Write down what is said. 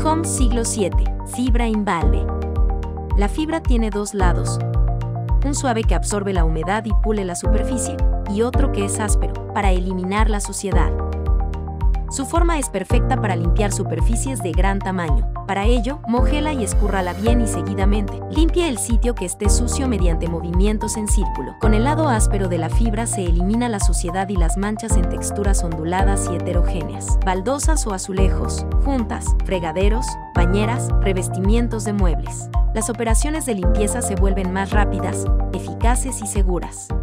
Home siglo 7. Fibra Invalve. La fibra tiene dos lados. Un suave que absorbe la humedad y pule la superficie, y otro que es áspero, para eliminar la suciedad. Su forma es perfecta para limpiar superficies de gran tamaño. Para ello, mójela y escúrrala bien y seguidamente. Limpie el sitio que esté sucio mediante movimientos en círculo. Con el lado áspero de la fibra se elimina la suciedad y las manchas en texturas onduladas y heterogéneas. Baldosas o azulejos, juntas, fregaderos, bañeras, revestimientos de muebles. Las operaciones de limpieza se vuelven más rápidas, eficaces y seguras.